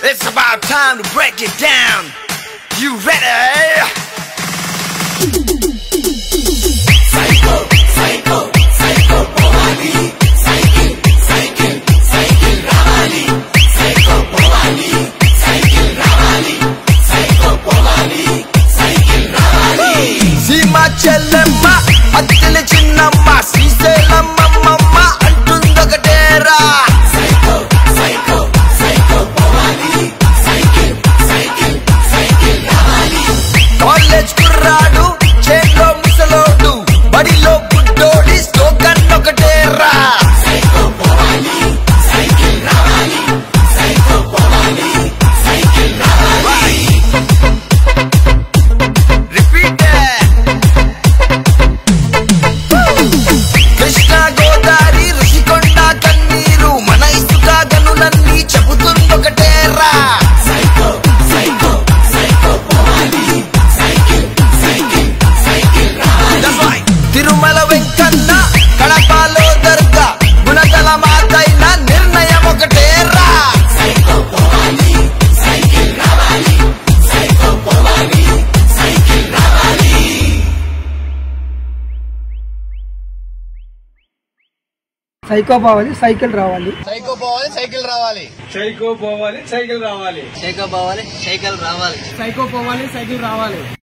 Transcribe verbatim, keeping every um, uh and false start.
It's about time to break it down. You ready? Psycho, psycho, psycho, povali. Cycle, cycle, cycle, ravali. Psycho, povali. Cycle, ravali. Psycho, povali. Cycle, ravali. Sima chellemma, attile chinnamma, Sriselamma mamma, antundokatera. Psycho, psycho, psycho, povali. Cycle, cycle, cycle, ravali. College kurradu, chelo musalodu, badilo buddodi, slogan okatera. Psycho, povali. Cycle, ravali. Psycho, povali. Cycle, ravali. Repeat it. Krishna Godavari Rishikonda Kanneeru mana isuka ganunanni cheputundokatera. Psycho, psycho, psycho, povali. Cycle, cycle, cycle, ravali. That's right. Tirumala Venkanna Kadapalo Darga Gunadala Mataina Nirnayam okatera. Psycho, povali. Cycle, ravali. Psycho, povali. Cycle, ravali. Psycho పోవాలి cycle రావాలి psycho పోవాలి cycle రావాలి psycho పోవాలి cycle రావాలి psycho పోవాలి cycle రావాలి psycho పోవాలి cycle రావాలి